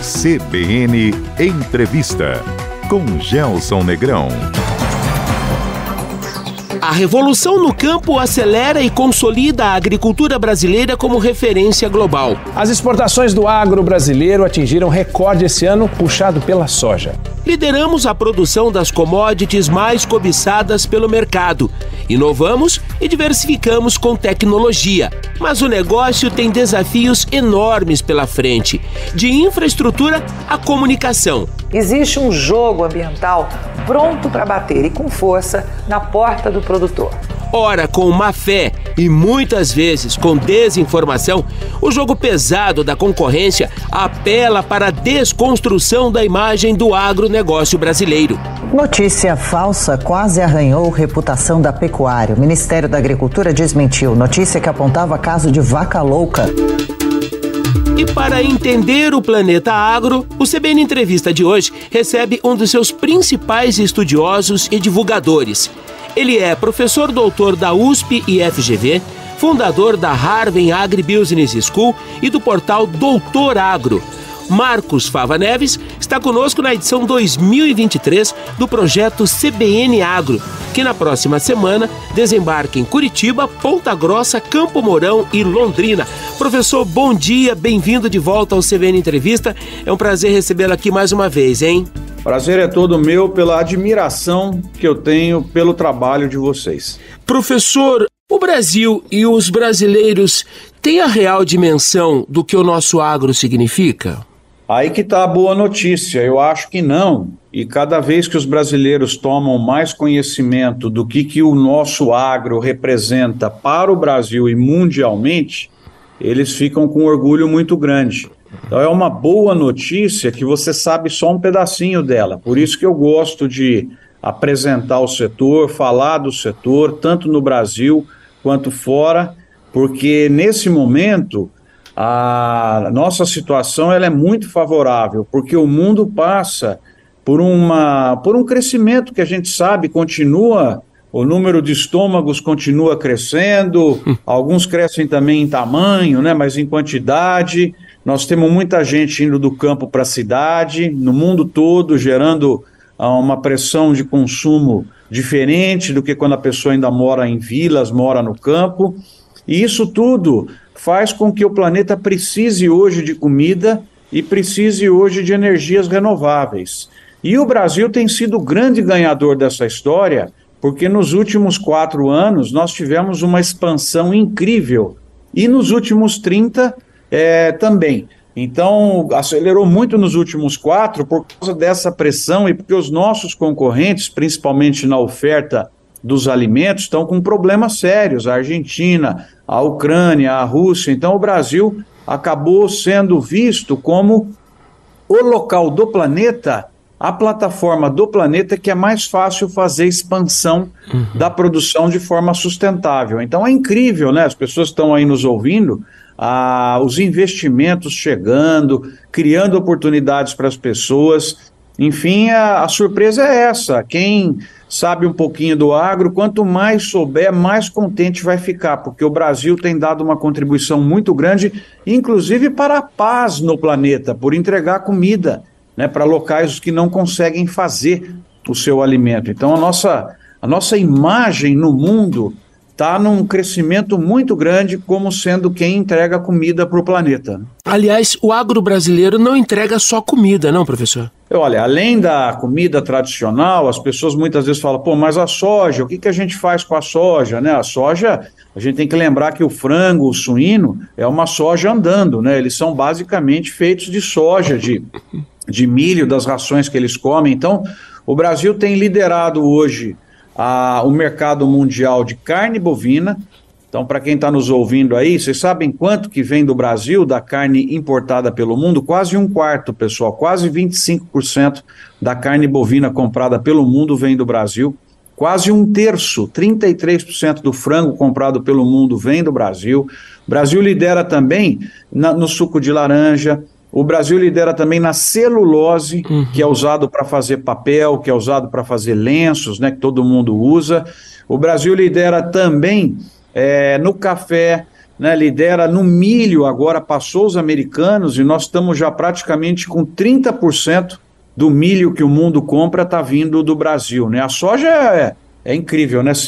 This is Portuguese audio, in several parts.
CBN Entrevista, com Gelson Negrão. A revolução no campo acelera e consolida a agricultura brasileira como referência global. As exportações do agro brasileiro atingiram recorde esse ano, puxado pela soja. Lideramos a produção das commodities mais cobiçadas pelo mercado. Inovamos e diversificamos com tecnologia. Mas o negócio tem desafios enormes pela frente, de infraestrutura à comunicação. Existe um jogo ambiental pronto para bater e com força na porta do produtor. Ora com má fé e muitas vezes com desinformação, o jogo pesado da concorrência apela para a desconstrução da imagem do agronegócio brasileiro. Notícia falsa quase arranhou a reputação da pecuária. O Ministério da Agricultura desmentiu notícia que apontava caso de vaca louca. E para entender o planeta agro, o CBN Entrevista de hoje recebe um dos seus principais estudiosos e divulgadores. Ele é professor doutor da USP e FGV, fundador da Harvard Agribusiness School e do portal Doutor Agro. Marcos Fava Neves está conosco na edição 2023 do projeto CBN Agro, que na próxima semana desembarca em Curitiba, Ponta Grossa, Campo Mourão e Londrina. Professor, bom dia, bem-vindo de volta ao CBN Entrevista. É um prazer recebê-lo aqui mais uma vez, hein? Prazer é todo meu pela admiração que eu tenho pelo trabalho de vocês. Professor, o Brasil e os brasileiros têm a real dimensão do que o nosso agro significa? Aí que está a boa notícia, eu acho que não. E cada vez que os brasileiros tomam mais conhecimento do que o nosso agro representa para o Brasil e mundialmente, eles ficam com um orgulho muito grande. Então é uma boa notícia que você sabe só um pedacinho dela. Por isso que eu gosto de apresentar o setor, falar do setor, tanto no Brasil quanto fora, porque nesse momento a nossa situação ela é muito favorável, porque o mundo passa por um crescimento que a gente sabe continua, o número de estômagos continua crescendo, alguns crescem também em tamanho, né, mas em quantidade. Nós temos muita gente indo do campo para a cidade, no mundo todo, gerando uma pressão de consumo diferente do que quando a pessoa ainda mora em vilas, mora no campo. E isso tudo faz com que o planeta precise hoje de comida e precise hoje de energias renováveis. E o Brasil tem sido o grande ganhador dessa história, porque nos últimos 4 anos nós tivemos uma expansão incrível. E nos últimos 30 também. Então, acelerou muito nos últimos 4 por causa dessa pressão e porque os nossos concorrentes, principalmente na oferta dos alimentos, estão com problemas sérios. A Argentina, a Ucrânia, a Rússia. Então, o Brasil acabou sendo visto como o local do planeta, a plataforma do planeta que é mais fácil fazer expansão da produção de forma sustentável. Então, é incrível, né? As pessoas estão aí nos ouvindo, os investimentos chegando, criando oportunidades para as pessoas. Enfim, a surpresa é essa. Quem sabe um pouquinho do agro, quanto mais souber, mais contente vai ficar, porque o Brasil tem dado uma contribuição muito grande, inclusive para a paz no planeta, por entregar comida, né, para locais que não conseguem fazer o seu alimento. Então a nossa imagem no mundo está num crescimento muito grande como sendo quem entrega comida para o planeta. Aliás, o agro brasileiro não entrega só comida, não, professor? Olha, além da comida tradicional, as pessoas muitas vezes falam, pô, mas a soja, o que a gente faz com a soja, né? A soja, a gente tem que lembrar que o frango, o suíno, é uma soja andando, né? Eles são basicamente feitos de soja, de milho, das rações que eles comem. Então, o Brasil tem liderado hoje o mercado mundial de carne bovina. Então, para quem está nos ouvindo aí, vocês sabem quanto que vem do Brasil, da carne importada pelo mundo? Quase 1/4, pessoal, quase 25% da carne bovina comprada pelo mundo vem do Brasil. Quase 1/3, 33% do frango comprado pelo mundo vem do Brasil. O Brasil lidera também no suco de laranja. O Brasil lidera também na celulose, que é usado para fazer papel, que é usado para fazer lenços, né, que todo mundo usa. O Brasil lidera também no café, né, lidera no milho, agora passou os americanos e nós estamos já praticamente com 30% do milho que o mundo compra está vindo do Brasil, né? A soja é incrível, né?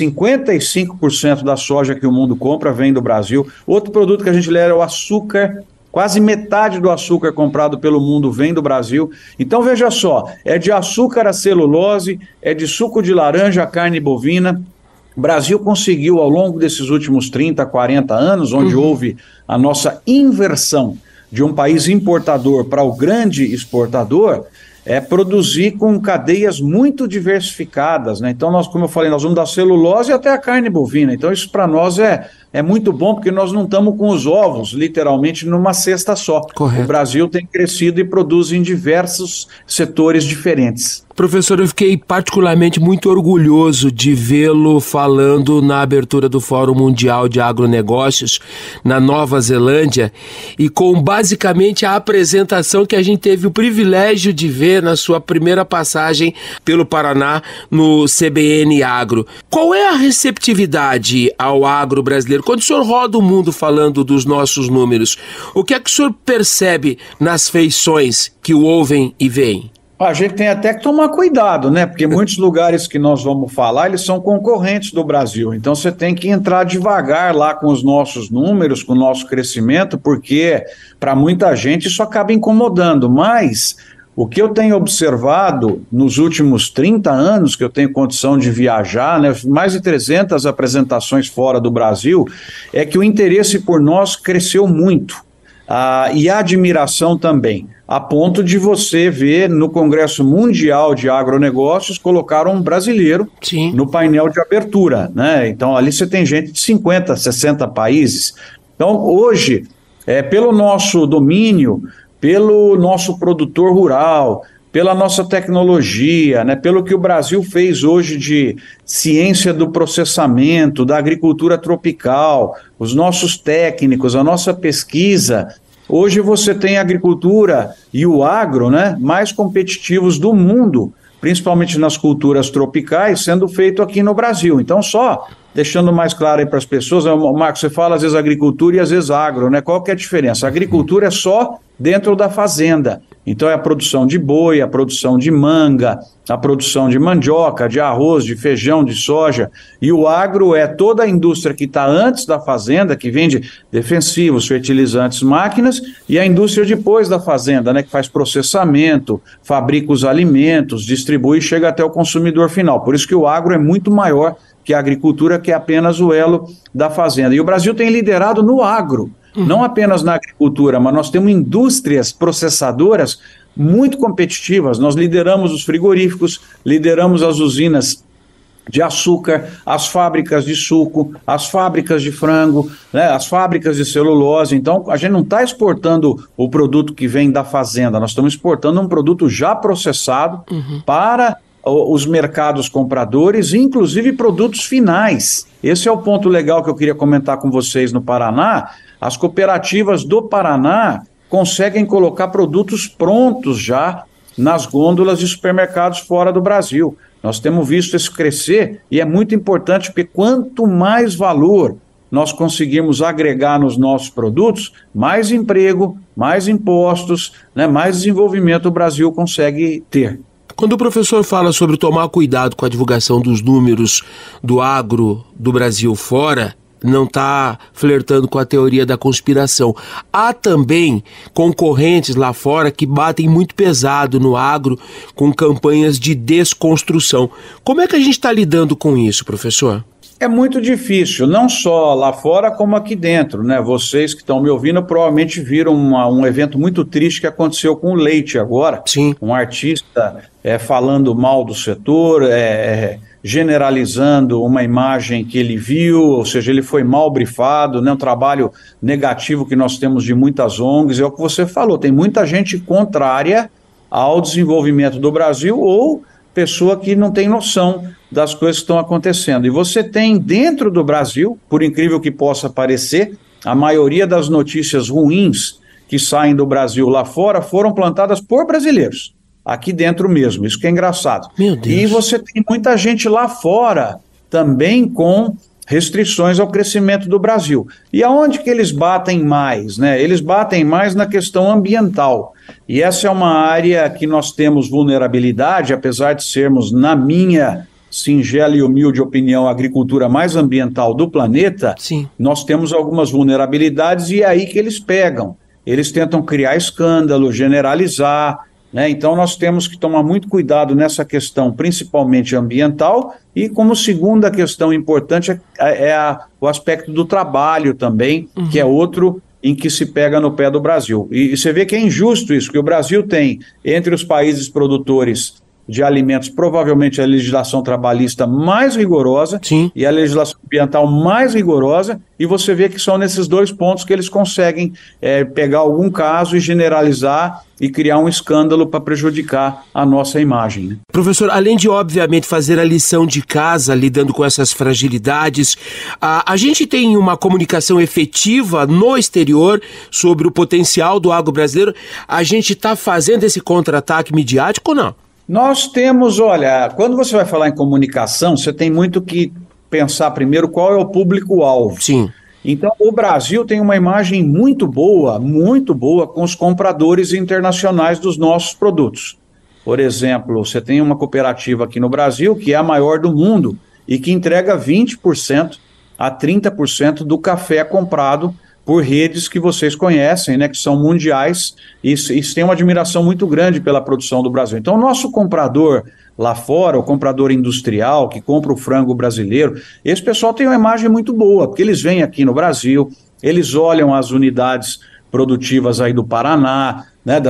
55% da soja que o mundo compra vem do Brasil. Outro produto que a gente lidera é o açúcar. Quase metade do açúcar comprado pelo mundo vem do Brasil. Então, veja só, é de açúcar a celulose, é de suco de laranja a carne bovina. O Brasil conseguiu, ao longo desses últimos 30, 40 anos, onde houve a nossa inversão de um país importador para o grande exportador, produzir com cadeias muito diversificadas, né? Então, como eu falei, nós vamos da celulose até a carne bovina. Então, isso para nós é muito bom, porque nós não estamos com os ovos, literalmente, numa cesta só. Correto. O Brasil tem crescido e produz em diversos setores diferentes. Professor, eu fiquei particularmente muito orgulhoso de vê-lo falando na abertura do Fórum Mundial de Agronegócios na Nova Zelândia e com basicamente a apresentação que a gente teve o privilégio de ver na sua primeira passagem pelo Paraná no CBN Agro. Qual é a receptividade ao agro brasileiro? Quando o senhor roda o mundo falando dos nossos números, o que é que o senhor percebe nas feições que o ouvem e veem? A gente tem até que tomar cuidado, né? Porque muitos lugares que nós vamos falar, eles são concorrentes do Brasil. Então você tem que entrar devagar lá com os nossos números, com o nosso crescimento, porque para muita gente isso acaba incomodando. Mas o que eu tenho observado nos últimos 30 anos que eu tenho condição de viajar, né, mais de 300 apresentações fora do Brasil, é que o interesse por nós cresceu muito. E a admiração também, a ponto de você ver no Congresso Mundial de Agronegócios colocar um brasileiro Sim. no painel de abertura, né? Então ali você tem gente de 50, 60 países. Então hoje, pelo nosso domínio, pelo nosso produtor rural, pela nossa tecnologia, né, pelo que o Brasil fez hoje de ciência do processamento, da agricultura tropical, os nossos técnicos, a nossa pesquisa, hoje você tem a agricultura e o agro, né, mais competitivos do mundo, principalmente nas culturas tropicais, sendo feito aqui no Brasil. Então, só deixando mais claro aí para as pessoas, Marcos, você fala às vezes agricultura e às vezes agro, né? Qual que é a diferença? A agricultura é só dentro da fazenda. Então é a produção de boi, a produção de manga, a produção de mandioca, de arroz, de feijão, de soja. E o agro é toda a indústria que está antes da fazenda, que vende defensivos, fertilizantes, máquinas, e a indústria depois da fazenda, né, que faz processamento, fabrica os alimentos, distribui e chega até o consumidor final. Por isso que o agro é muito maior que a agricultura, que é apenas o elo da fazenda. E o Brasil tem liderado no agro. Não apenas na agricultura, mas nós temos indústrias processadoras muito competitivas. Nós lideramos os frigoríficos, lideramos as usinas de açúcar, as fábricas de suco, as fábricas de frango, né, as fábricas de celulose. Então, a gente não está exportando o produto que vem da fazenda, nós estamos exportando um produto já processado para os mercados compradores, inclusive produtos finais. Esse é o ponto legal que eu queria comentar com vocês no Paraná. As cooperativas do Paraná conseguem colocar produtos prontos já nas gôndolas de supermercados fora do Brasil. Nós temos visto isso crescer e é muito importante porque quanto mais valor nós conseguirmos agregar nos nossos produtos, mais emprego, mais impostos, né, mais desenvolvimento o Brasil consegue ter. Quando o professor fala sobre tomar cuidado com a divulgação dos números do agro do Brasil fora, não está flertando com a teoria da conspiração. Há também concorrentes lá fora que batem muito pesado no agro com campanhas de desconstrução. Como é que a gente está lidando com isso, professor? É muito difícil, não só lá fora como aqui dentro, né? Vocês que estão me ouvindo provavelmente viram um evento muito triste que aconteceu com o leite agora. Sim. Um artista falando mal do setor, generalizando uma imagem que ele viu, ou seja, ele foi mal brifado, né? Um trabalho negativo que nós temos de muitas ONGs, é o que você falou, tem muita gente contrária ao desenvolvimento do Brasil ou pessoa que não tem noção das coisas que estão acontecendo. E você tem dentro do Brasil, por incrível que possa parecer, a maioria das notícias ruins que saem do Brasil lá fora foram plantadas por brasileiros, aqui dentro mesmo, isso que é engraçado. Meu Deus. E você tem muita gente lá fora também com restrições ao crescimento do Brasil. E aonde que eles batem mais, né? Eles batem mais na questão ambiental. E essa é uma área que nós temos vulnerabilidade, apesar de sermos, na minha singela e humilde opinião, a agricultura mais ambiental do planeta. Sim. Nós temos algumas vulnerabilidades e é aí que eles pegam. Eles tentam criar escândalo, generalizar, né? Então nós temos que tomar muito cuidado nessa questão, principalmente ambiental, e como segunda questão importante o aspecto do trabalho também, que é outro em que se pega no pé do Brasil. E você vê que é injusto isso, que o Brasil tem, entre os países produtores de alimentos, provavelmente a legislação trabalhista mais rigorosa. Sim. E a legislação ambiental mais rigorosa, e você vê que são nesses dois pontos que eles conseguem pegar algum caso e generalizar e criar um escândalo para prejudicar a nossa imagem, né? Professor, além de, obviamente, fazer a lição de casa lidando com essas fragilidades, a gente tem uma comunicação efetiva no exterior sobre o potencial do agro brasileiro? A gente está fazendo esse contra-ataque midiático ou não? Nós temos, olha, quando você vai falar em comunicação, você tem muito que pensar primeiro qual é o público-alvo. Sim. Então, o Brasil tem uma imagem muito boa com os compradores internacionais dos nossos produtos. Por exemplo, você tem uma cooperativa aqui no Brasil que é a maior do mundo e que entrega 20% a 30% do café comprado por redes que vocês conhecem, né, que são mundiais, e tem uma admiração muito grande pela produção do Brasil. Então, o nosso comprador lá fora, o comprador industrial que compra o frango brasileiro, esse pessoal tem uma imagem muito boa, porque eles vêm aqui no Brasil, eles olham as unidades produtivas aí do Paraná, né,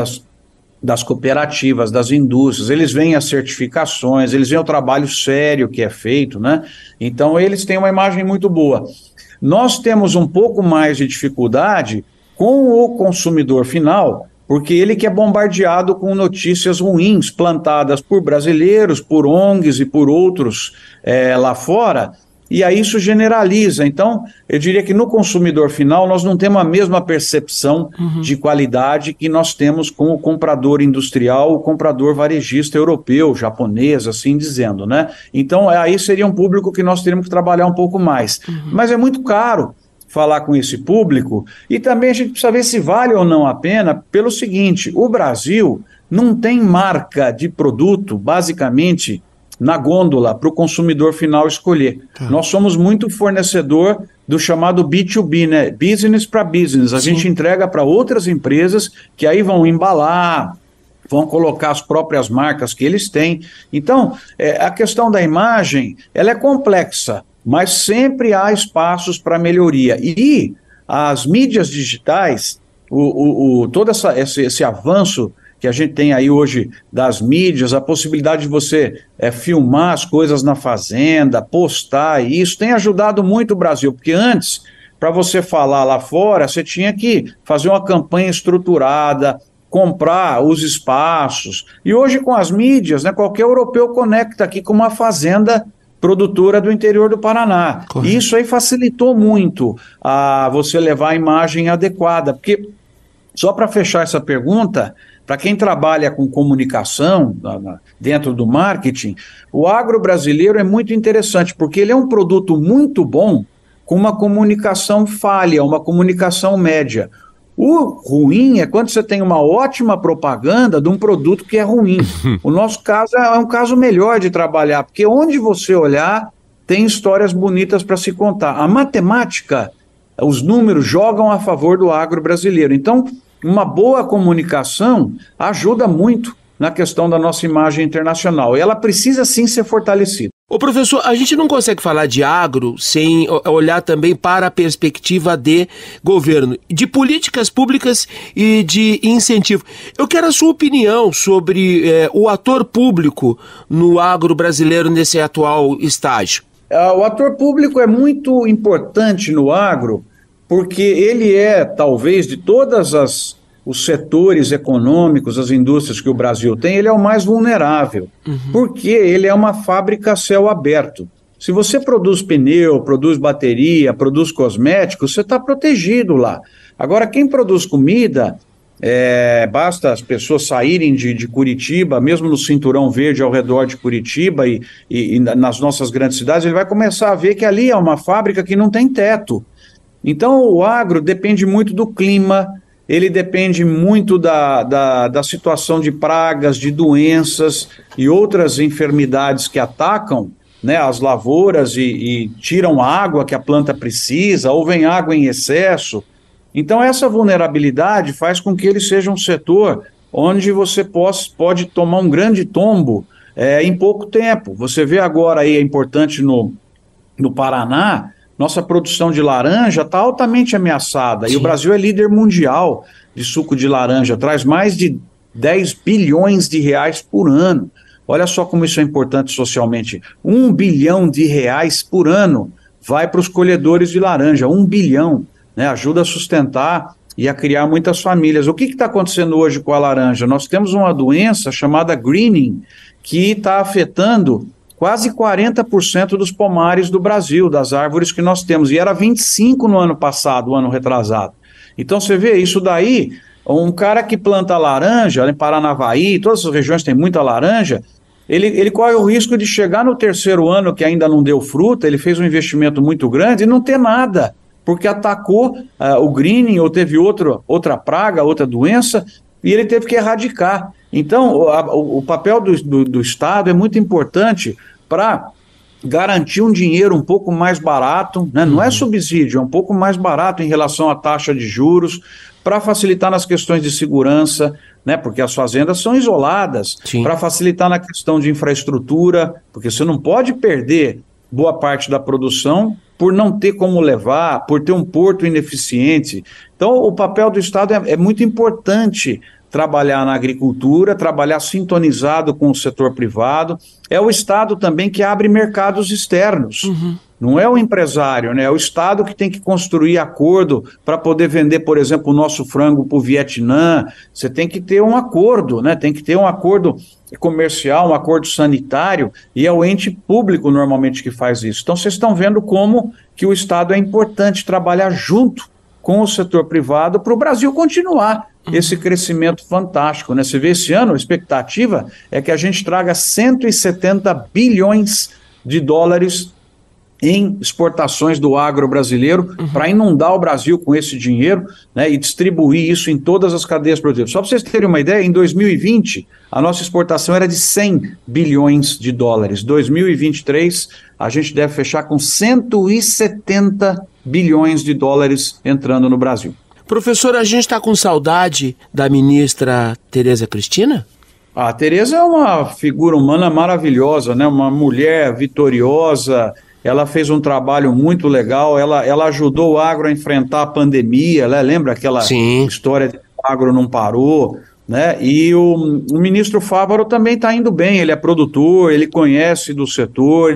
das cooperativas, das indústrias, eles veem as certificações, eles veem o trabalho sério que é feito, né? Então, eles têm uma imagem muito boa. Nós temos um pouco mais de dificuldade com o consumidor final, porque ele que é bombardeado com notícias ruins plantadas por brasileiros, por ONGs e por outros lá fora, e aí isso generaliza. Então, eu diria que no consumidor final nós não temos a mesma percepção de qualidade que nós temos com o comprador industrial, o comprador varejista europeu, japonês, assim dizendo, né? Então, aí seria um público que nós teríamos que trabalhar um pouco mais. Mas é muito caro falar com esse público, e também a gente precisa ver se vale ou não a pena, pelo seguinte: o Brasil não tem marca de produto, basicamente, na gôndola para o consumidor final escolher. Nós somos muito fornecedor do chamado B2B, né? Business para business. A gente entrega para outras empresas que aí vão embalar, vão colocar as próprias marcas que eles têm. Então, a questão da imagem, ela é complexa, mas sempre há espaços para melhoria. E as mídias digitais, todo esse avanço que a gente tem aí hoje das mídias, a possibilidade de você filmar as coisas na fazenda, postar, e isso tem ajudado muito o Brasil, porque antes, para você falar lá fora, você tinha que fazer uma campanha estruturada, comprar os espaços, e hoje com as mídias, né, qualquer europeu conecta aqui com uma fazenda produtora do interior do Paraná. Correto. E isso aí facilitou muito a você levar a imagem adequada, porque, só para fechar essa pergunta, para quem trabalha com comunicação dentro do marketing, o agro brasileiro é muito interessante, porque ele é um produto muito bom com uma comunicação falha, uma comunicação média. O ruim é quando você tem uma ótima propaganda de um produto que é ruim. O nosso caso é um caso melhor de trabalhar, porque onde você olhar, tem histórias bonitas para se contar. A matemática, os números jogam a favor do agro brasileiro. Então, uma boa comunicação ajuda muito na questão da nossa imagem internacional. E ela precisa sim ser fortalecida. Ô professor, a gente não consegue falar de agro sem olhar também para a perspectiva de governo, de políticas públicas e de incentivo. Eu quero a sua opinião sobre o ator público no agro brasileiro nesse atual estágio. O ator público é muito importante no agro, porque ele é, talvez, de todas os setores econômicos, as indústrias que o Brasil tem, ele é o mais vulnerável, porque ele é uma fábrica a céu aberto. Se você produz pneu, produz bateria, produz cosméticos, você está protegido lá. Agora, quem produz comida, Basta as pessoas saírem de Curitiba, mesmo no cinturão verde ao redor de Curitiba e nas nossas grandes cidades, ele vai começar a ver que ali é uma fábrica que não tem teto. Então o agro depende muito do clima, ele depende muito da situação de pragas, de doenças e outras enfermidades que atacam, né, as lavouras e tiram a água que a planta precisa, ou vem água em excesso. Então essa vulnerabilidade faz com que ele seja um setor onde você pode tomar um grande tombo em pouco tempo. Você vê agora aí, é importante no Paraná, nossa produção de laranja está altamente ameaçada. Sim. E o Brasil é líder mundial de suco de laranja, traz mais de 10 bilhões de reais por ano. Olha só como isso é importante socialmente. 1 bilhão de reais por ano vai para os colhedores de laranja, 1 bilhão. Né, ajuda a sustentar e a criar muitas famílias. O que está acontecendo hoje com a laranja? Nós temos uma doença chamada greening, que está afetando quase 40% dos pomares do Brasil, das árvores que nós temos, e era 25% no ano passado, o ano retrasado. Então você vê isso daí, um cara que planta laranja, em Paranavaí, todas as regiões têm muita laranja, ele corre o risco de chegar no terceiro ano que ainda não deu fruta, ele fez um investimento muito grande e não ter nada, porque atacou o greening ou teve outra praga, outra doença, e ele teve que erradicar. Então, o papel do Estado é muito importante para garantir um dinheiro um pouco mais barato, né? Não é subsídio, é um pouco mais barato em relação à taxa de juros, para facilitar nas questões de segurança, né? Porque as fazendas são isoladas, para facilitar na questão de infraestrutura, porque você não pode perder boa parte da produção por não ter como levar, por ter um porto ineficiente. Então, o papel do Estado é muito importante trabalhar na agricultura, trabalhar sintonizado com o setor privado. É o Estado também que abre mercados externos. Não é o empresário, né? É o Estado que tem que construir acordo para poder vender, por exemplo, o nosso frango para o Vietnã. Você tem que ter um acordo, né? Tem que ter um acordo comercial, um acordo sanitário, e é o ente público normalmente que faz isso. Então vocês estão vendo como que o Estado é importante trabalhar junto com o setor privado para o Brasil continuar esse crescimento fantástico, né? Você vê esse ano, a expectativa é que a gente traga 170 bilhões de dólares em exportações do agro brasileiro, para inundar o Brasil com esse dinheiro, né, e distribuir isso em todas as cadeias produtivas. Só para vocês terem uma ideia, em 2020, a nossa exportação era de 100 bilhões de dólares. 2023, a gente deve fechar com 170 bilhões de dólares entrando no Brasil. Professor, a gente está com saudade da ministra Tereza Cristina? A Tereza é uma figura humana maravilhosa, né? Uma mulher vitoriosa. Ela fez um trabalho muito legal, ela ajudou o agro a enfrentar a pandemia, né? Lembra aquela história de que o agro não parou, né? E o ministro Fávaro também está indo bem, ele é produtor, ele conhece do setor,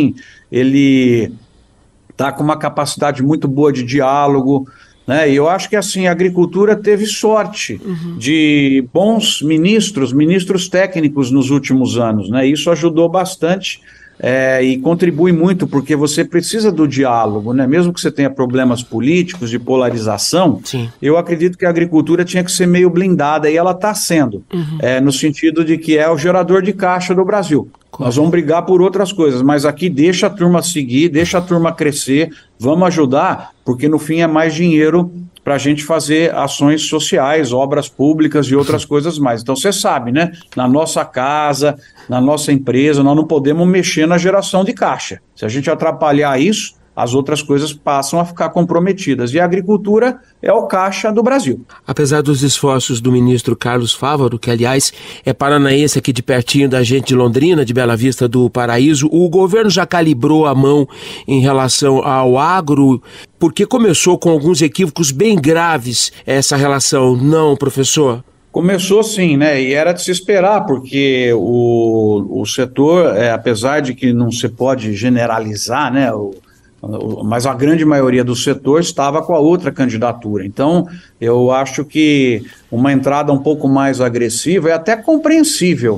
ele está com uma capacidade muito boa de diálogo, né? E eu acho que assim, a agricultura teve sorte de bons ministros técnicos nos últimos anos, né? Isso ajudou bastante. E contribui muito, porque você precisa do diálogo, né? Mesmo que você tenha problemas políticos, de polarização, eu acredito que a agricultura tinha que ser meio blindada, e ela está sendo, no sentido de que é o gerador de caixa do Brasil. Nós vamos brigar por outras coisas, mas aqui deixa a turma seguir, deixa a turma crescer, vamos ajudar, porque no fim é mais dinheiro para a gente fazer ações sociais, obras públicas e outras coisas mais. Então você sabe, né? Na nossa casa, na nossa empresa, nós não podemos mexer na geração de caixa. Se a gente atrapalhar isso, as outras coisas passam a ficar comprometidas. E a agricultura é o caixa do Brasil. Apesar dos esforços do ministro Carlos Fávaro, que aliás é paranaense aqui de pertinho da gente de Londrina, de Bela Vista do Paraíso, o governo já calibrou a mão em relação ao agro, porque começou com alguns equívocos bem graves essa relação, não, professor? Começou sim, né? E era de se esperar, porque o setor, apesar de que não se pode generalizar, né? Mas a grande maioria do setor estava com a outra candidatura. Então, eu acho que uma entrada um pouco mais agressiva é até compreensível.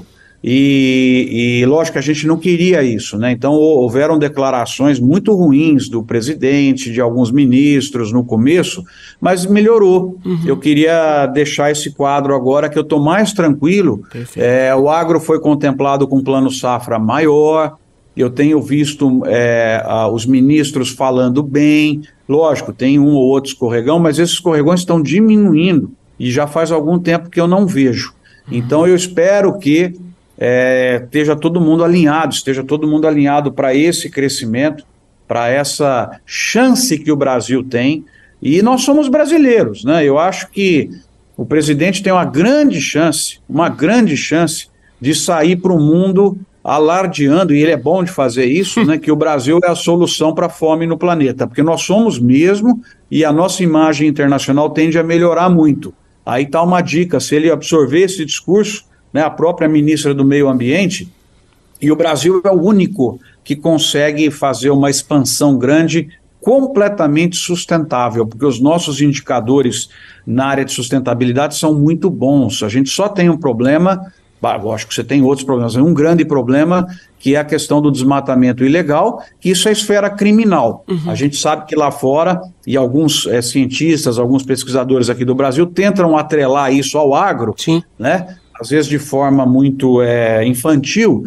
e lógico que a gente não queria isso, né? Então houveram declarações muito ruins do presidente, de alguns ministros no começo, mas melhorou. Eu queria deixar esse quadro agora que eu estou mais tranquilo. O agro foi contemplado com um plano safra maior, eu tenho visto os ministros falando bem, lógico, tem um ou outro escorregão, mas esses escorregões estão diminuindo e já faz algum tempo que eu não vejo. Então eu espero que esteja todo mundo alinhado para esse crescimento, para essa chance que o Brasil tem, e nós somos brasileiros, né? Eu acho que o presidente tem uma grande chance de sair para o mundo alardeando, e ele é bom de fazer isso, né, que o Brasil é a solução para a fome no planeta, porque nós somos mesmo, e a nossa imagem internacional tende a melhorar muito. Aí está uma dica, se ele absorver esse discurso, né, a própria ministra do Meio Ambiente, e o Brasil é o único que consegue fazer uma expansão grande, completamente sustentável, porque os nossos indicadores na área de sustentabilidade são muito bons. A gente só tem um problema, lógico que você tem outros problemas, um grande problema, que é a questão do desmatamento ilegal, que isso é esfera criminal. A gente sabe que lá fora, e alguns cientistas, alguns pesquisadores aqui do Brasil tentam atrelar isso ao agro, né? Às vezes de forma muito infantil,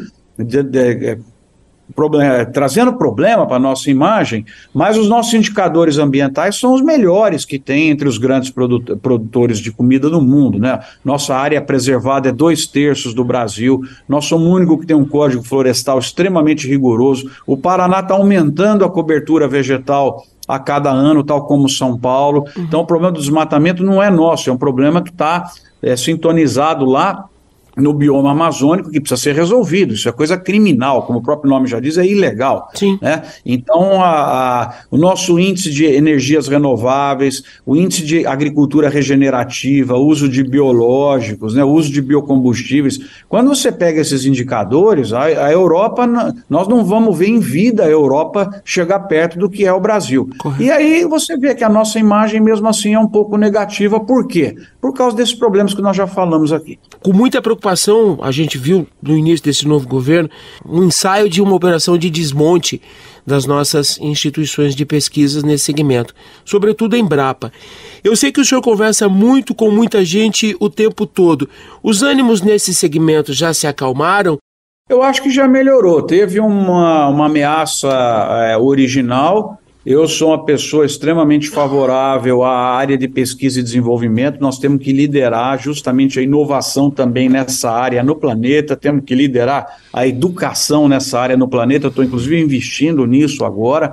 trazendo problema para a nossa imagem, mas os nossos indicadores ambientais são os melhores que tem entre os grandes produtores de comida do mundo, né? Nossa área preservada é 2/3 do Brasil, nós somos o único que tem um código florestal extremamente rigoroso, o Paraná está aumentando a cobertura vegetal a cada ano, tal como São Paulo. Então o problema do desmatamento não é nosso, é um problema que está sintonizado lá no bioma amazônico, que precisa ser resolvido. Isso é coisa criminal, como o próprio nome já diz, é ilegal. Né? Então, o nosso índice de energias renováveis, o índice de agricultura regenerativa, uso de biológicos, né, uso de biocombustíveis, quando você pega esses indicadores, a Europa, nós não vamos ver em vida a Europa chegar perto do que é o Brasil. Correto. E aí você vê que a nossa imagem, mesmo assim, é um pouco negativa. Por quê? Por causa desses problemas que nós já falamos aqui. Com muita preocupação, a gente viu no início desse novo governo um ensaio de uma operação de desmonte das nossas instituições de pesquisas nesse segmento, sobretudo a Embrapa. Eu sei que o senhor conversa muito com muita gente o tempo todo. Os ânimos nesse segmento já se acalmaram? Eu acho que já melhorou. Teve uma ameaça original. Eu sou uma pessoa extremamente favorável à área de pesquisa e desenvolvimento. Nós temos que liderar justamente a inovação também nessa área no planeta, temos que liderar a educação nessa área no planeta. Eu estou, inclusive, investindo nisso agora,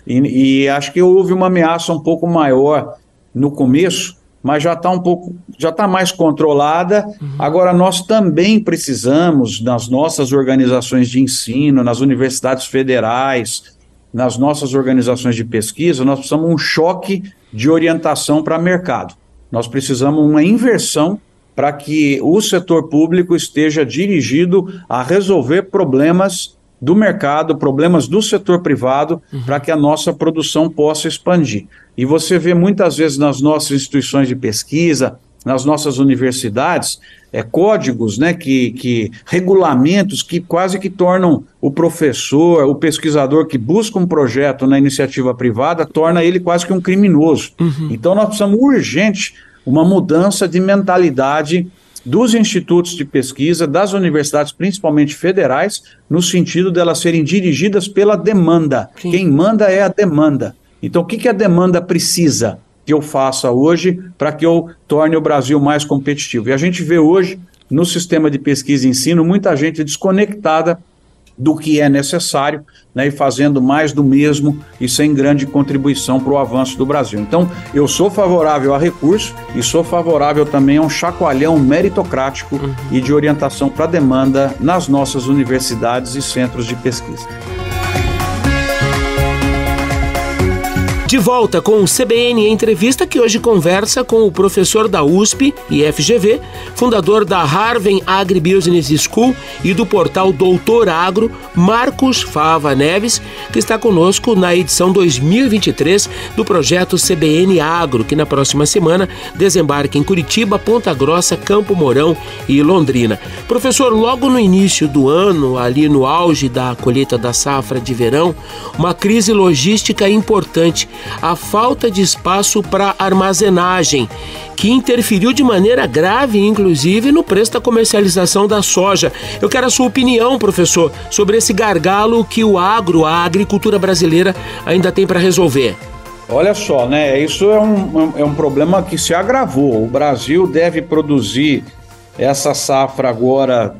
e acho que houve uma ameaça um pouco maior no começo, mas já está mais controlada. Agora, nós também precisamos, nas nossas organizações de ensino, nas universidades federais, nas nossas organizações de pesquisa, nós precisamos de um choque de orientação para o mercado. Nós precisamos de uma inversão para que o setor público esteja dirigido a resolver problemas do mercado, problemas do setor privado, para que a nossa produção possa expandir. E você vê muitas vezes nas nossas instituições de pesquisa, nas nossas universidades, códigos, né, regulamentos que quase que tornam o professor, o pesquisador que busca um projeto na iniciativa privada, torna ele quase que um criminoso. Então nós precisamos urgente uma mudança de mentalidade dos institutos de pesquisa, das universidades, principalmente federais, no sentido de elas serem dirigidas pela demanda. Quem manda é a demanda. Então o que a demanda precisa que eu faça hoje para que eu torne o Brasil mais competitivo? E a gente vê hoje, no sistema de pesquisa e ensino, muita gente desconectada do que é necessário, né, e fazendo mais do mesmo e sem grande contribuição para o avanço do Brasil. Então, eu sou favorável a recurso e sou favorável também a um chacoalhão meritocrático e de orientação para a demanda nas nossas universidades e centros de pesquisa. De volta com o CBN Entrevista, que hoje conversa com o professor da USP e FGV, fundador da Harvard Agribusiness School e do portal Doutor Agro, Marcos Fava Neves, que está conosco na edição 2023 do projeto CBN Agro, que na próxima semana desembarca em Curitiba, Ponta Grossa, Campo Mourão e Londrina. Professor, logo no início do ano, ali no auge da colheita da safra de verão, uma crise logística importante, a falta de espaço para armazenagem, que interferiu de maneira grave, inclusive, no preço da comercialização da soja. Eu quero a sua opinião, professor, sobre esse gargalo que o agro, a agricultura brasileira, ainda tem para resolver. Olha só, né? Isso é um problema que se agravou. O Brasil deve produzir essa safra agora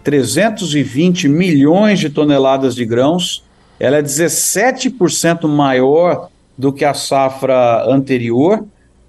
320 milhões de toneladas de grãos. Ela é 17% maior do que a safra anterior,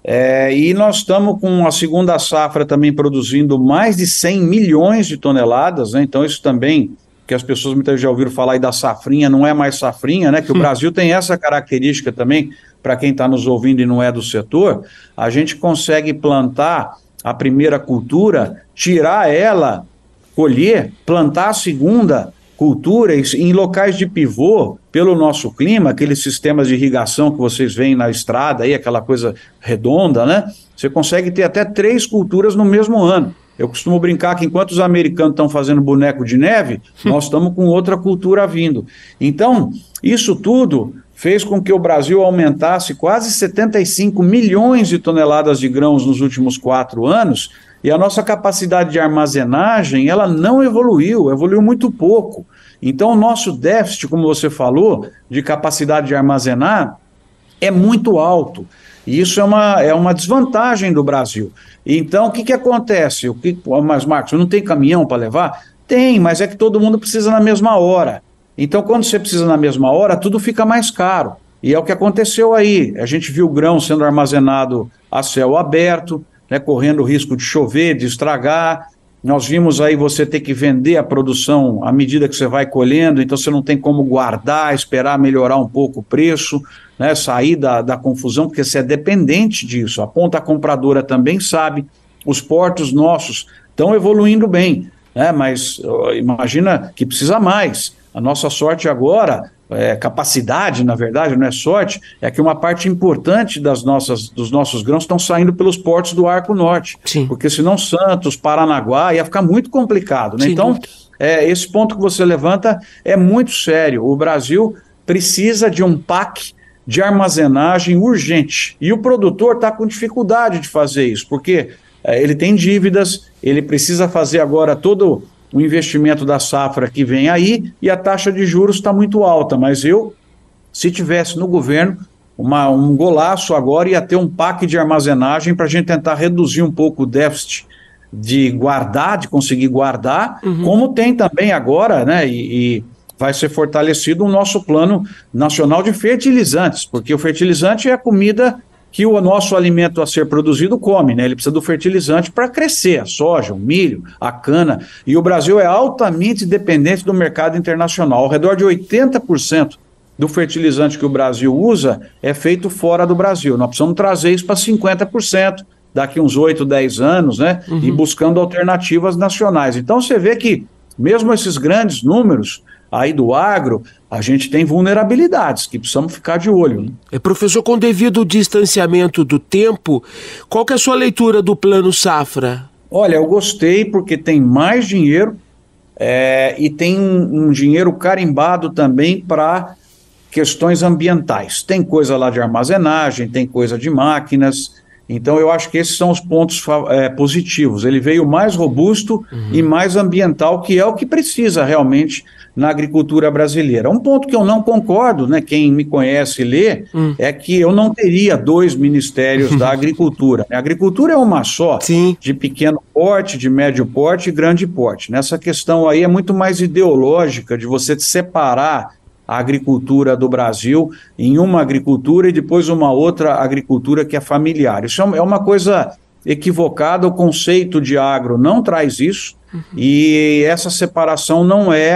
e nós estamos com a segunda safra também produzindo mais de 100 milhões de toneladas, né? Então isso também, que as pessoas muitas vezes já ouviram falar aí da safrinha, não é mais safrinha, né? Que o Brasil tem essa característica também, para quem está nos ouvindo e não é do setor, a gente consegue plantar a primeira cultura, tirar ela, colher, plantar a segunda cultura em locais de pivô, pelo nosso clima, aqueles sistemas de irrigação que vocês veem na estrada, aí, aquela coisa redonda, né? Você consegue ter até 3 culturas no mesmo ano. Eu costumo brincar que enquanto os americanos estão fazendo boneco de neve, nós estamos com outra cultura vindo. Então, isso tudo fez com que o Brasil aumentasse quase 75 milhões de toneladas de grãos nos últimos 4 anos, e a nossa capacidade de armazenagem, ela não evoluiu muito pouco. Então, o nosso déficit, como você falou, de capacidade de armazenar, é muito alto. E isso é uma desvantagem do Brasil. Então, o que acontece? Mas, Marcos, não tem caminhão para levar? Tem, mas é que todo mundo precisa na mesma hora. Então, quando você precisa na mesma hora, tudo fica mais caro. E é o que aconteceu aí. A gente viu o grão sendo armazenado a céu aberto, né, correndo o risco de chover, de estragar. Nós vimos aí você ter que vender a produção à medida que você vai colhendo, então você não tem como guardar, esperar melhorar um pouco o preço, né, sair da confusão, porque você é dependente disso. A ponta compradora também sabe, os portos nossos estão evoluindo bem, né, mas imagina que precisa mais. A nossa sorte agora, capacidade, na verdade, não é sorte, é que uma parte importante dos nossos grãos estão saindo pelos portos do Arco Norte. Sim. Porque senão Santos, Paranaguá, ia ficar muito complicado, né? Então, esse ponto que você levanta é muito sério. O Brasil precisa de um PAC de armazenagem urgente. E o produtor está com dificuldade de fazer isso, porque ele tem dívidas, ele precisa fazer agora todo o investimento da safra que vem aí, e a taxa de juros está muito alta, mas se tivesse no governo, um golaço agora ia ter um PAC de armazenagem para a gente tentar reduzir um pouco o déficit de conseguir guardar, como tem também agora, né, e vai ser fortalecido o nosso plano nacional de fertilizantes, porque o fertilizante é a comida que o nosso alimento a ser produzido come, né? Ele precisa do fertilizante para crescer, a soja, o milho, a cana, e o Brasil é altamente dependente do mercado internacional. Ao redor de 80% do fertilizante que o Brasil usa é feito fora do Brasil. Nós precisamos trazer isso para 50% daqui uns 8, 10 anos, né? E buscando alternativas nacionais. Então você vê que mesmo esses grandes números aí do agro, a gente tem vulnerabilidades que precisamos ficar de olho, né? Professor, com devido distanciamento do tempo, qual que é a sua leitura do Plano Safra? Olha, eu gostei porque tem mais dinheiro e tem um dinheiro carimbado também para questões ambientais. Tem coisa lá de armazenagem, tem coisa de máquinas. Então, eu acho que esses são os pontos positivos. Ele veio mais robusto e mais ambiental, que é o que precisa realmente na agricultura brasileira. Um ponto que eu não concordo, né, quem me conhece e lê, é que eu não teria 2 ministérios da agricultura. A agricultura é uma só, sim, de pequeno porte, de médio porte e grande porte. Nessa questão aí é muito mais ideológica, de você separar a agricultura do Brasil em uma agricultura e depois uma outra agricultura que é familiar. Isso é uma coisa equivocada, o conceito de agro não traz isso, e essa separação não é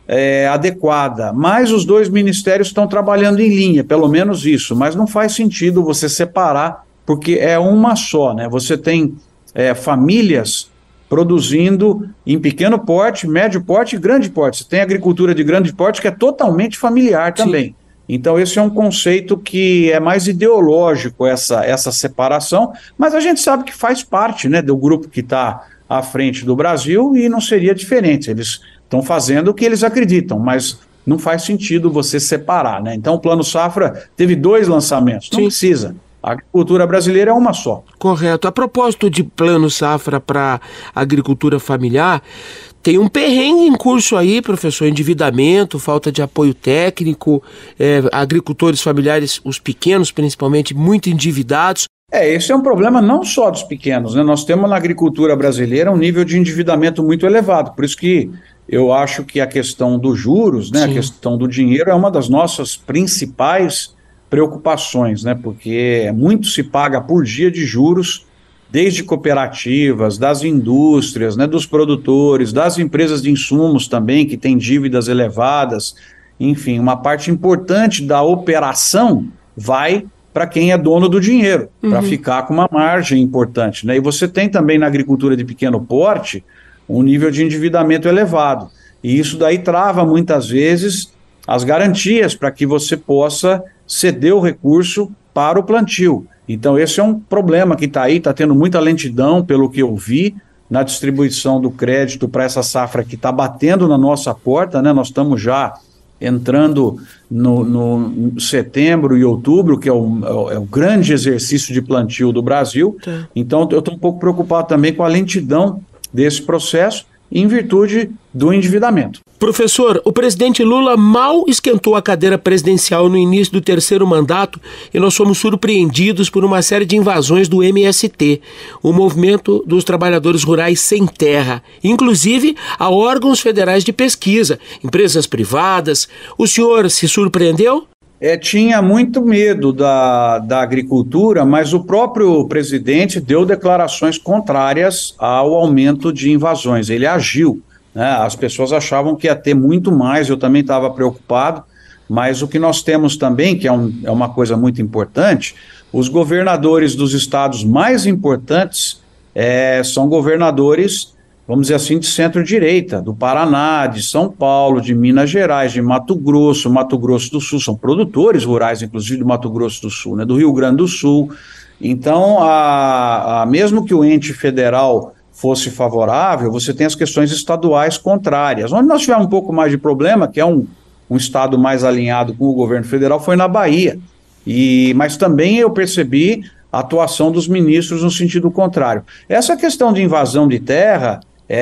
adequada, mas os dois ministérios estão trabalhando em linha, pelo menos isso, mas não faz sentido você separar, porque é uma só, né? Você tem famílias produzindo em pequeno porte, médio porte e grande porte. Você tem agricultura de grande porte que é totalmente familiar também. Sim. Então esse é um conceito que é mais ideológico, essa separação, mas a gente sabe que faz parte, né, do grupo que está à frente do Brasil e não seria diferente. Eles estão fazendo o que eles acreditam, mas não faz sentido você separar, né? Então o Plano Safra teve 2 lançamentos, não precisa. A agricultura brasileira é uma só. Correto. A propósito de Plano Safra para agricultura familiar, tem um perrengue em curso aí, professor, endividamento, falta de apoio técnico, agricultores familiares, os pequenos principalmente, muito endividados. Esse é um problema não só dos pequenos, né? Nós temos na agricultura brasileira um nível de endividamento muito elevado, por isso que eu acho que a questão dos juros, né, a questão do dinheiro é uma das nossas principais preocupações, né, porque muito se paga por dia de juros, desde cooperativas, das indústrias, né, dos produtores, das empresas de insumos também, que têm dívidas elevadas, enfim, uma parte importante da operação vai para quem é dono do dinheiro, para ficar com uma margem importante, né? E você tem também na agricultura de pequeno porte um nível de endividamento elevado, e isso daí trava muitas vezes as garantias para que você possa ceder o recurso para o plantio. Então esse é um problema que está aí, está tendo muita lentidão, pelo que eu vi, na distribuição do crédito para essa safra que está batendo na nossa porta, né? Nós estamos já entrando no setembro e outubro, que é o grande exercício de plantio do Brasil. Então eu estou um pouco preocupado também com a lentidão desse processo, em virtude do endividamento. Professor, o presidente Lula mal esquentou a cadeira presidencial no início do 3º mandato e nós fomos surpreendidos por uma série de invasões do MST, o Movimento dos Trabalhadores Rurais Sem Terra, inclusive a órgãos federais de pesquisa, empresas privadas. O senhor se surpreendeu? Tinha muito medo da agricultura, mas o próprio presidente deu declarações contrárias ao aumento de invasões. Ele agiu, né? As pessoas achavam que ia ter muito mais, eu também estava preocupado, mas o que nós temos também, que é uma coisa muito importante, os governadores dos estados mais importantes são governadores, vamos dizer assim, de centro-direita, do Paraná, de São Paulo, de Minas Gerais, de Mato Grosso do Sul, são produtores rurais, inclusive do Mato Grosso do Sul, né, do Rio Grande do Sul. Então, mesmo que o ente federal fosse favorável, você tem as questões estaduais contrárias. Onde nós tivemos um pouco mais de problema, que é um estado mais alinhado com o governo federal, foi na Bahia. Mas também eu percebi a atuação dos ministros no sentido contrário. Essa questão de invasão de terra,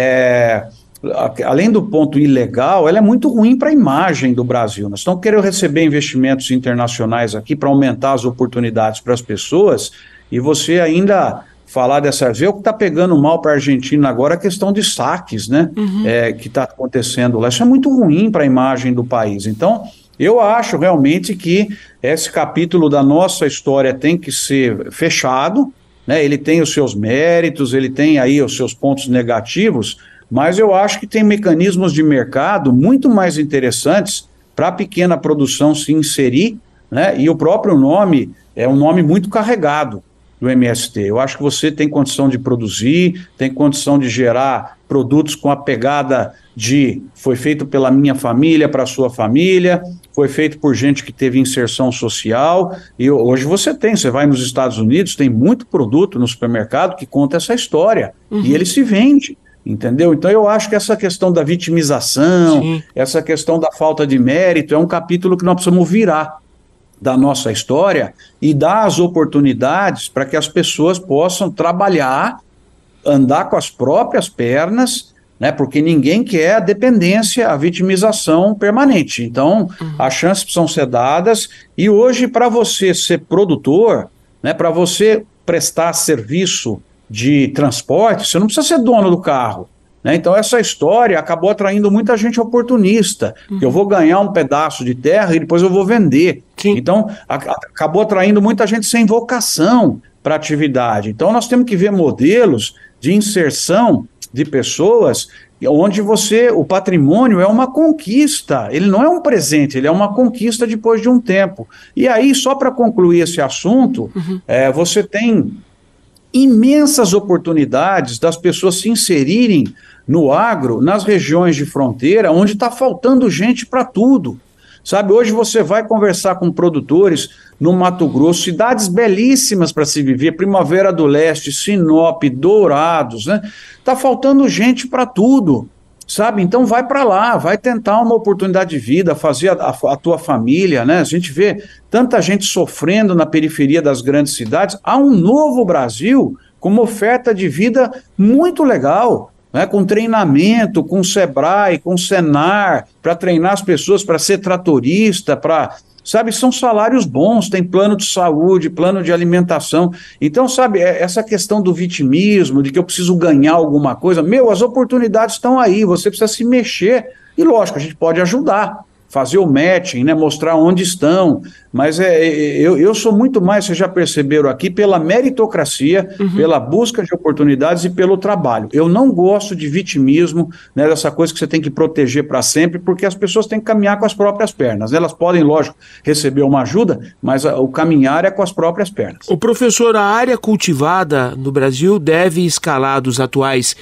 além do ponto ilegal, ela é muito ruim para a imagem do Brasil. Nós estamos querendo receber investimentos internacionais aqui para aumentar as oportunidades para as pessoas, e você ainda falar ver o que está pegando mal para a Argentina agora, a questão de saques, né? Que está acontecendo lá. Isso é muito ruim para a imagem do país. Então, eu acho realmente que esse capítulo da nossa história tem que ser fechado, né? Ele tem os seus méritos, ele tem aí os seus pontos negativos, mas eu acho que tem mecanismos de mercado muito mais interessantes para a pequena produção se inserir, né? E o próprio nome é um nome muito carregado do MST. Eu acho que você tem condição de produzir, tem condição de gerar produtos com a pegada de foi feito pela minha família, para a sua família, foi feito por gente que teve inserção social, e hoje você vai nos Estados Unidos, tem muito produto no supermercado que conta essa história, e ele se vende, entendeu? Então eu acho que essa questão da vitimização, essa questão da falta de mérito é um capítulo que nós precisamos virar da nossa história e dar as oportunidades para que as pessoas possam trabalhar, andar com as próprias pernas, né? Porque ninguém quer a dependência, a vitimização permanente. Então, as chances precisam ser dadas, e hoje, para você ser produtor, né, para você prestar serviço de transporte, você não precisa ser dono do carro, né? Então, essa história acabou atraindo muita gente oportunista, que eu vou ganhar um pedaço de terra e depois eu vou vender. Então, acabou atraindo muita gente sem vocação para a atividade. Então, nós temos que ver modelos de inserção de pessoas onde o patrimônio é uma conquista, ele não é um presente, ele é uma conquista depois de um tempo. E aí, só para concluir esse assunto, você tem imensas oportunidades das pessoas se inserirem no agro, nas regiões de fronteira, onde está faltando gente para tudo. Sabe, hoje você vai conversar com produtores no Mato Grosso, cidades belíssimas para se viver, Primavera do Leste, Sinop, Dourados, né? Tá faltando gente para tudo, sabe? Então vai para lá, vai tentar uma oportunidade de vida, fazer a tua família, né? A gente vê tanta gente sofrendo na periferia das grandes cidades. Há um novo Brasil com uma oferta de vida muito legal, né, com treinamento, com o Sebrae, com o Senar, para treinar as pessoas para ser tratorista, sabe, são salários bons, tem plano de saúde, plano de alimentação. Então, sabe, essa questão do vitimismo, de que eu preciso ganhar alguma coisa, as oportunidades estão aí, você precisa se mexer, e lógico, a gente pode ajudar, fazer o matching, né, mostrar onde estão, mas eu sou muito mais, vocês já perceberam aqui, pela meritocracia, pela busca de oportunidades e pelo trabalho. Eu não gosto de vitimismo, né, dessa coisa que você tem que proteger para sempre, porque as pessoas têm que caminhar com as próprias pernas. Elas podem, lógico, receber uma ajuda, mas o caminhar é com as próprias pernas. O professor, a área cultivada no Brasil deve escalar dos atuais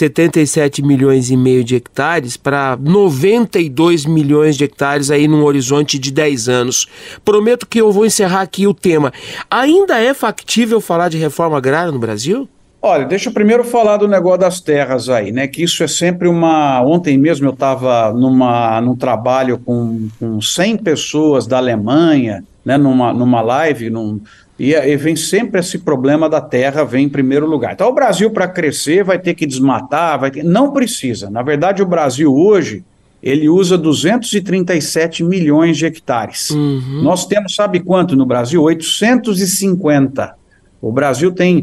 77 milhões e meio de hectares para 92 milhões de hectares aí num horizonte de 10 anos. Prometo que eu vou encerrar aqui o tema. Ainda é factível falar de reforma agrária no Brasil? Olha, deixa eu primeiro falar do negócio das terras aí, né? Que isso é sempre Ontem mesmo eu estava num trabalho com 100 pessoas da Alemanha, né? Numa live, e vem sempre esse problema da terra, vem em primeiro lugar. Então o Brasil, para crescer, vai ter que desmatar, não precisa. Na verdade, o Brasil hoje, ele usa 237 milhões de hectares. Nós temos, sabe quanto no Brasil? 850. O Brasil tem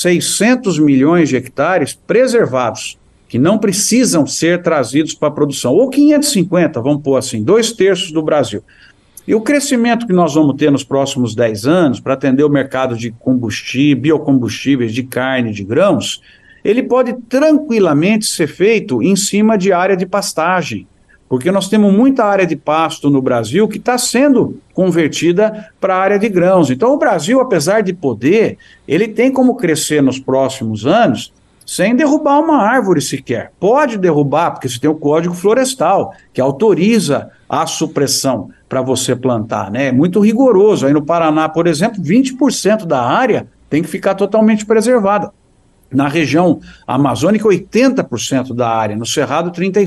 600 milhões de hectares preservados, que não precisam ser trazidos para a produção. Ou 550, vamos pôr assim, 2/3 do Brasil. E o crescimento que nós vamos ter nos próximos 10 anos, para atender o mercado de biocombustíveis, de carne, de grãos, ele pode tranquilamente ser feito em cima de área de pastagem. Porque nós temos muita área de pasto no Brasil que está sendo convertida para a área de grãos. Então o Brasil, apesar de poder, ele tem como crescer nos próximos anos sem derrubar uma árvore sequer. Pode derrubar, porque você tem o Código Florestal, que autoriza a supressão para você plantar, né? É muito rigoroso. Aí no Paraná, por exemplo, 20% da área tem que ficar totalmente preservada. Na região amazônica, 80% da área, no Cerrado,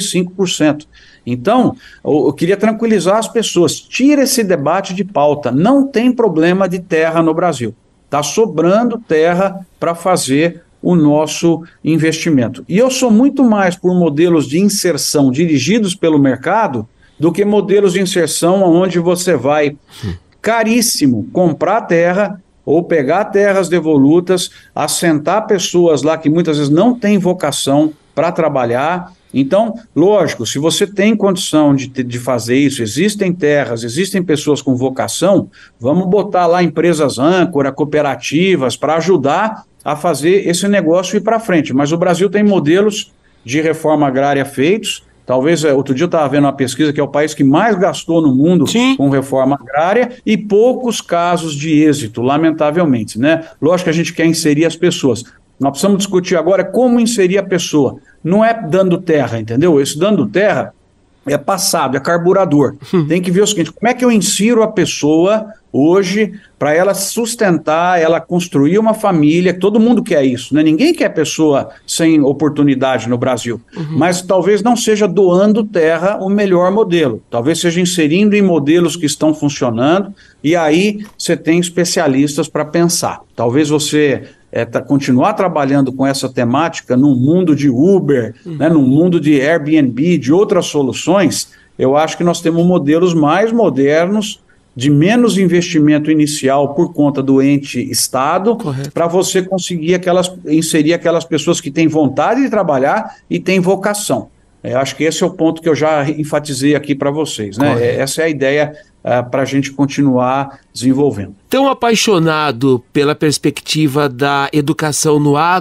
35%. Então, eu queria tranquilizar as pessoas, tira esse debate de pauta, não tem problema de terra no Brasil, está sobrando terra para fazer o nosso investimento. E eu sou muito mais por modelos de inserção dirigidos pelo mercado do que modelos de inserção onde você vai, caríssimo, comprar terra ou pegar terras devolutas, assentar pessoas lá que muitas vezes não têm vocação para trabalhar. Então, lógico, se você tem condição de fazer isso, existem terras, existem pessoas com vocação, vamos botar lá empresas âncora, cooperativas, para ajudar a fazer esse negócio ir para frente. Mas o Brasil tem modelos de reforma agrária feitos. Talvez, outro dia eu estava vendo uma pesquisa que é o país que mais gastou no mundo com reforma agrária e poucos casos de êxito, lamentavelmente, né? Lógico que a gente quer inserir as pessoas. Nós precisamos discutir agora como inserir a pessoa. Não é dando terra, entendeu? Esse dando terra é passado, é carburador. Tem que ver o seguinte, como é que eu insiro a pessoa hoje para ela sustentar, ela construir uma família? Todo mundo quer isso, né? Ninguém quer pessoa sem oportunidade no Brasil. Mas talvez não seja doando terra o melhor modelo. Talvez seja inserindo em modelos que estão funcionando e aí você tem especialistas para pensar. Talvez você continuar trabalhando com essa temática num mundo de Uber, né, num mundo de Airbnb, de outras soluções. Eu acho que nós temos modelos mais modernos, de menos investimento inicial por conta do ente Estado, para você conseguir inserir aquelas pessoas que têm vontade de trabalhar e têm vocação. Eu acho que esse é o ponto que eu já enfatizei aqui para vocês, né? Essa é a ideia para a gente continuar desenvolvendo. Tão apaixonado pela perspectiva da educação no agro,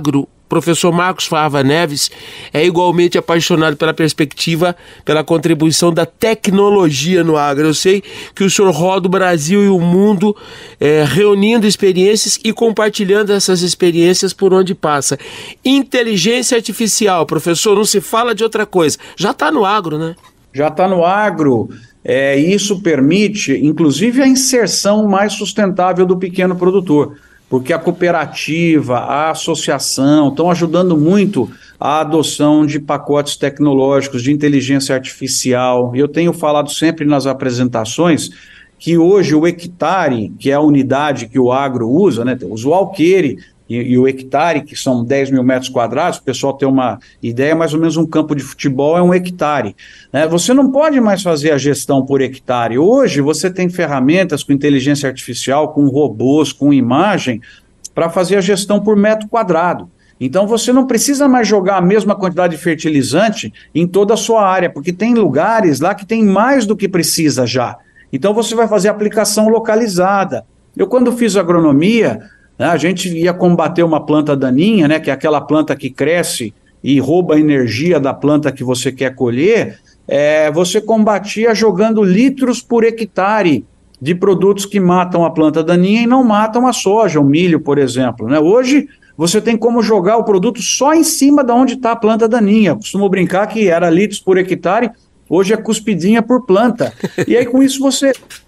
professor Marcos Fava Neves é igualmente apaixonado pela perspectiva, pela contribuição da tecnologia no agro. Eu sei que o senhor roda o Brasil e o mundo reunindo experiências e compartilhando essas experiências por onde passa. Inteligência artificial, professor, não se fala de outra coisa. Já está no agro, né? Já está no agro. Isso permite, inclusive, a inserção mais sustentável do pequeno produtor, porque a cooperativa, a associação estão ajudando muito a adoção de pacotes tecnológicos, de inteligência artificial. Eu tenho falado sempre nas apresentações que hoje o hectare, que é a unidade que o agro usa, né, usa o alqueire e o hectare, que são 10 mil metros quadrados, o pessoal tem uma ideia, mais ou menos um campo de futebol é um hectare. Né? Você não pode mais fazer a gestão por hectare. Hoje você tem ferramentas com inteligência artificial, com robôs, com imagem, para fazer a gestão por metro quadrado. Então você não precisa mais jogar a mesma quantidade de fertilizante em toda a sua área, porque tem lugares lá que tem mais do que precisa já. Então você vai fazer aplicação localizada. Eu, quando fiz agronomia, a gente ia combater uma planta daninha, né, que é aquela planta que cresce e rouba a energia da planta que você quer colher. Você combatia jogando litros por hectare de produtos que matam a planta daninha e não matam a soja, o milho, por exemplo. Né? Hoje, você tem como jogar o produto só em cima de onde está a planta daninha. Eu costumo brincar que era litros por hectare, hoje é cuspidinha por planta. E aí, com isso, você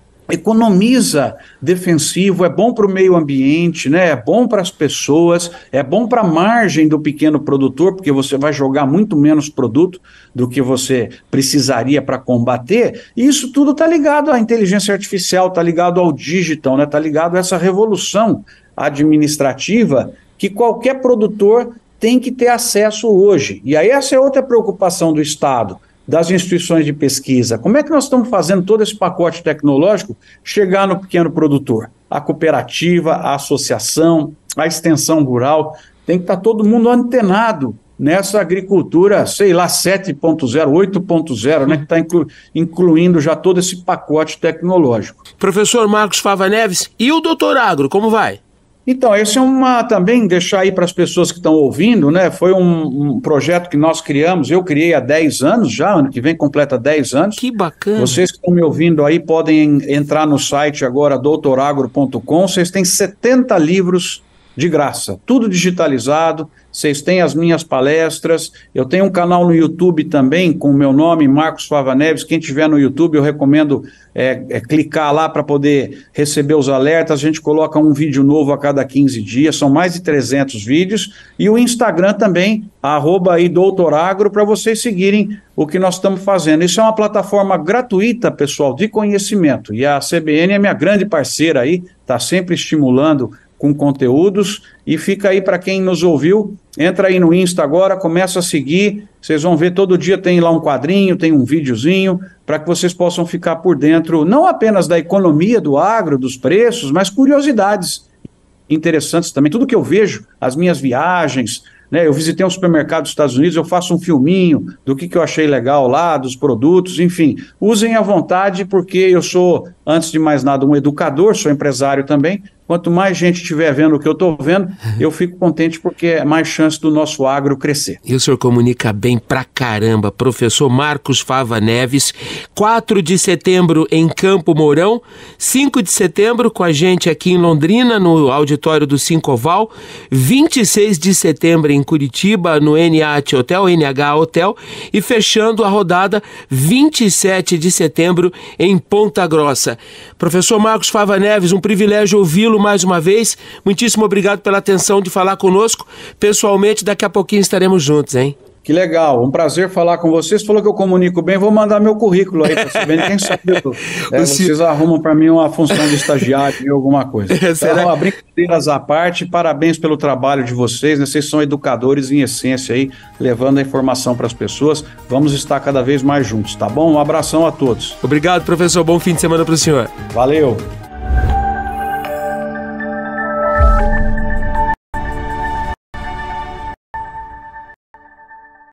economiza defensivo, é bom para o meio ambiente, né? É bom para as pessoas, é bom para a margem do pequeno produtor, porque você vai jogar muito menos produto do que você precisaria para combater, e isso tudo está ligado à inteligência artificial, está ligado ao digital, né? Está ligado a essa revolução administrativa que qualquer produtor tem que ter acesso hoje. E aí essa é outra preocupação do Estado, das instituições de pesquisa. Como é que nós estamos fazendo todo esse pacote tecnológico chegar no pequeno produtor? A cooperativa, a associação, a extensão rural, tem que estar todo mundo antenado nessa agricultura, sei lá, 7.0, 8.0, né, que está incluindo já todo esse pacote tecnológico. Professor Marcos Fava Neves, e o doutor Agro, como vai? Então, esse é também deixar aí para as pessoas que estão ouvindo, né? Foi um projeto que nós criamos, eu criei há 10 anos já, ano que vem completa 10 anos. Que bacana. Vocês que estão me ouvindo aí podem entrar no site agora, doutoragro.com, vocês têm 70 livros de graça, tudo digitalizado, vocês têm as minhas palestras, eu tenho um canal no YouTube também com o meu nome, Marcos Fava Neves. Quem tiver no YouTube eu recomendo clicar lá para poder receber os alertas. A gente coloca um vídeo novo a cada 15 dias, são mais de 300 vídeos, e o Instagram também, @doutoragro, para vocês seguirem o que nós estamos fazendo. Isso é uma plataforma gratuita, pessoal, de conhecimento, e a CBN é minha grande parceira aí, está sempre estimulando com conteúdos, e fica aí para quem nos ouviu, entra aí no Insta agora, começa a seguir, vocês vão ver, todo dia tem lá um quadrinho, tem um videozinho, para que vocês possam ficar por dentro, não apenas da economia do agro, dos preços, mas curiosidades interessantes também, tudo que eu vejo, as minhas viagens, né? Eu visitei um supermercado dos Estados Unidos, eu faço um filminho do que eu achei legal lá, dos produtos, enfim, usem à vontade, porque eu sou, antes de mais nada, um educador, sou empresário também. Quanto mais gente estiver vendo o que eu estou vendo, eu fico contente, porque é mais chance do nosso agro crescer. E o senhor comunica bem pra caramba. Professor Marcos Fava Neves, 4 de setembro em Campo Mourão, 5 de setembro com a gente aqui em Londrina, no auditório do Cinco Oval, 26 de setembro em Curitiba, no NH Hotel, e fechando a rodada 27 de setembro em Ponta Grossa. Professor Marcos Fava Neves, um privilégio ouvi-lo mais uma vez. Muitíssimo obrigado pela atenção de falar conosco. Pessoalmente, daqui a pouquinho estaremos juntos, hein? Que legal, um prazer falar com vocês. Falou que eu comunico bem, vou mandar meu currículo aí para você ver, quem sabe vocês arrumam para mim uma função de estagiário ou alguma coisa. Então, brincadeiras à parte, parabéns pelo trabalho de vocês, né? Vocês são educadores em essência aí, levando a informação para as pessoas. Vamos estar cada vez mais juntos, tá bom? Um abração a todos. Obrigado, professor. Bom fim de semana para o senhor. Valeu.